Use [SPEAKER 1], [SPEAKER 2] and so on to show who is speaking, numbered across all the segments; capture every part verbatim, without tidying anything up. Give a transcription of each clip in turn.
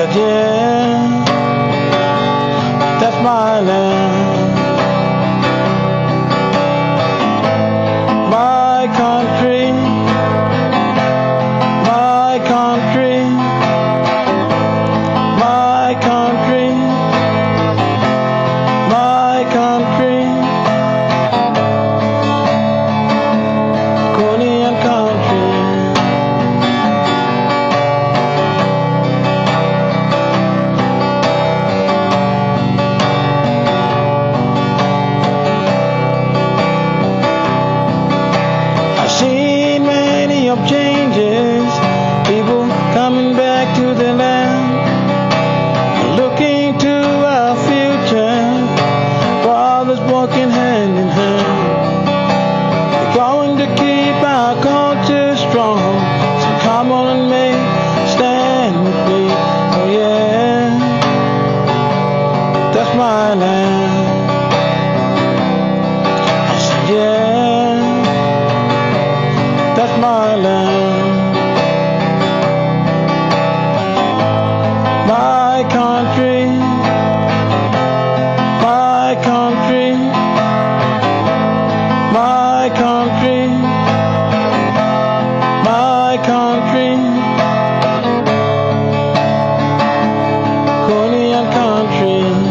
[SPEAKER 1] said, yeah, that's my land, my country, my country, my country, my country, Korean country. Changes, people coming back to the land, looking to our future, fathers walking hand in hand. They're going to keep our culture strong, so come on and make stand with me. Oh yeah, that's my land. I said yeah, that's my land, my country, my country, my country, my country, Korean country.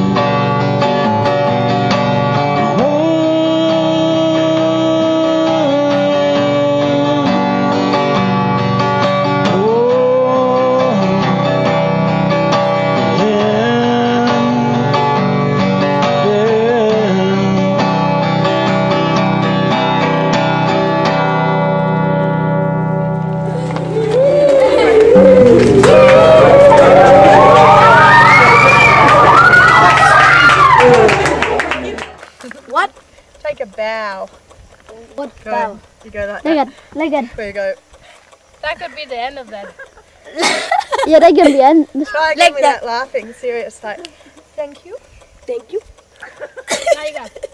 [SPEAKER 2] What?
[SPEAKER 3] Take a bow.
[SPEAKER 2] What
[SPEAKER 3] Go.
[SPEAKER 2] bow?
[SPEAKER 3] You go like
[SPEAKER 2] Like
[SPEAKER 3] that.
[SPEAKER 2] it, like it.
[SPEAKER 3] There you go.
[SPEAKER 4] That could be the end of that.
[SPEAKER 2] Yeah, that can be end.
[SPEAKER 3] Try again
[SPEAKER 2] Like
[SPEAKER 3] without
[SPEAKER 2] that.
[SPEAKER 3] laughing. Serious. Like, thank you.
[SPEAKER 2] Thank you.
[SPEAKER 4] Now you go.